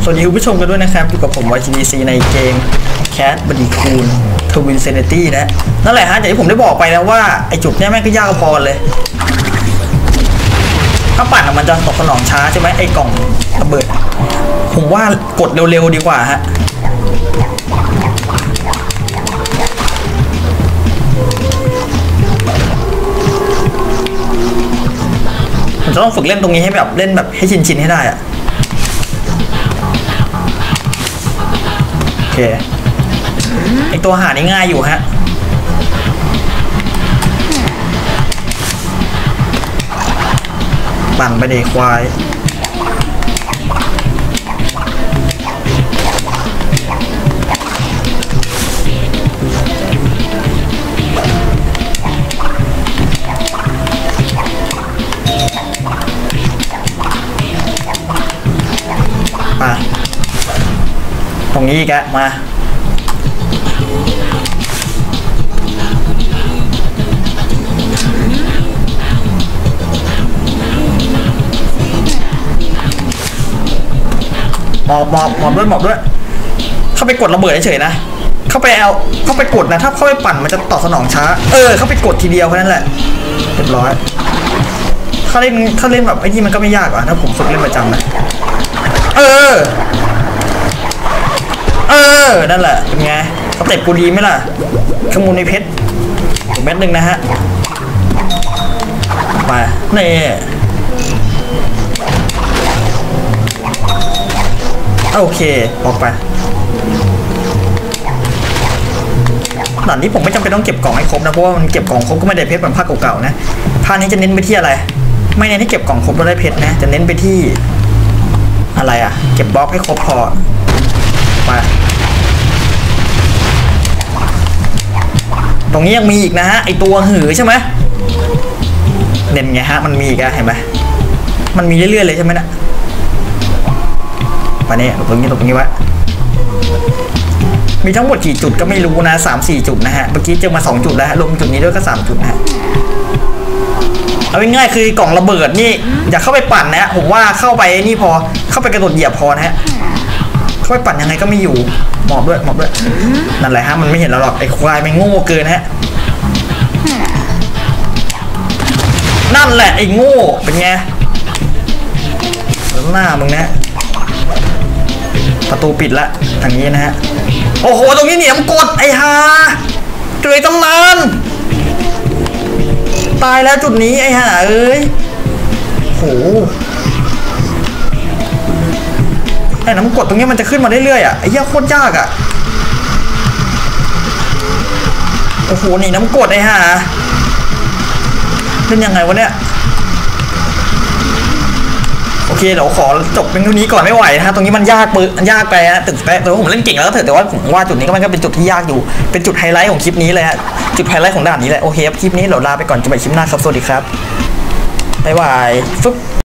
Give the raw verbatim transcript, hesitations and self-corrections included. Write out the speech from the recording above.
สวัสดีคุณผู้ชมกันด้วยนะครับอยู่กับผม วาย จี ดี ซี ในเกม Cat Buddy Cool Twinsanity นะนั่นแหละฮะอย่างที่ผมได้บอกไปแล้วว่าไอจุดเนี้ยแม่งก็ยากพอเลยถ้าปั่นมันจะตอบสนองช้าใช่ไหมไอกล่องระเบิดผมว่ากดเร็วๆดีกว่าฮะผมจะต้องฝึกเล่นตรงนี้ให้แบบเล่นแบบให้ชินๆให้ได้อะโอเคไอตัวหานี่ง่ายอยู่ฮะปั่นไปเด็กควายมาตรงนี้อีกอะมาหมอบหมอบหมอบด้วยหมอบด้วยเข้าไปกดระเบิดเฉยๆนะเข้าไปเอาเข้าไปกดนะถ้าเข้าไปปั่นมันจะตอบสนองช้าเออเข้าไปกดทีเดียวแค่นั้นแหละเรียบร้อยถ้าเล่นถ้าเล่นแบบไอ้นี่มันก็ไม่ยากอ่ะถ้าผมฝึกเล่นประจำนะเออเออนั่นแหละเป็นไงสเต็ปกูดีไหมล่ะขมูลในเพชรอีกเม็ดหนึ่งนะฮะไปนี่โอเคออกไปด่านนี้ผมไม่จำเป็นต้องเก็บกล่องให้ครบนะเพราะว่ามันเก็บกล่องครบก็ไม่ได้เพชรเหมือนภาคเก่าๆนะภาคนี้จะเน้นไปที่อะไรไม่เน้นที่เก็บกล่องครบแล้วได้เพชรนะจะเน้นไปที่อะไรอ่ะเก็บบล็อกให้ครบพอไปตรงนี้ยังมีอีกนะฮะไอตัวหือใช่ไหมเด่นไงฮะมันมีอีกอะเห็นไหมมันมีเรื่อยๆเลยใช่ไหมนะไปนี่ตรงนี้ตรงนี้ไว้มีทั้งหมดกี่จุดก็ไม่รู้นะสามสี่จุดนะฮะเมื่อกี้เจอมาสองจุดแล้วรวมจุดนี้ด้วยก็สามจุดนะฮะเอาง่ายๆคือกล่องระเบิดนี่อย่าเข้าไปปั่นนะฮะผมว่าเข้าไปนี่พอเข้าไปกระโดดเหยียบพอนะฮะเข้าไปปั่นยังไงก็ไม่อยู่หมอบด้วยหมอบด้วยนั่นแหละฮะมันไม่เห็นเราหรอกไอ้ควายมันโง่เกินฮะนั่นแหละไอ้โง่เป็นไงหน้ามึงนะประตูปิดละทางนี้นะฮะโอ้โหตรงนี้เหนียมกดไอ้ฮาเกยตำนานตายแล้วจุดนี้ไอ้ห่าเอ้ยโหไอ้น้ำกดตรงนี้มันจะขึ้นมาเรื่อยๆอ่ะไอ้เหี้ยโคตรยากอ่ะโอ้โหนี่น้ำกดไอ้ห่าเป็นยังไงวะเนี่ยโอเคเดี๋ยวขอจบเป็นเท่านี้ก่อนไม่ไหวนะฮะตรงนี้มันยากปืนยากไปฮะตึกแต่ว่าผมเล่นเก่งแล้วก็เถอะแต่ว่าผมว่าจุดนี้ก็มันก็เป็นจุดที่ยากอยู่เป็นจุดไฮไลท์ของคลิปนี้เลยฮะจุดไฮไลท์ของด่านนี้แหละโอเคครับคลิปนี้เราลาไปก่อนจะไปคลิปหน้าครับสวัสดีครับบ๊ายบายฟึ๊บ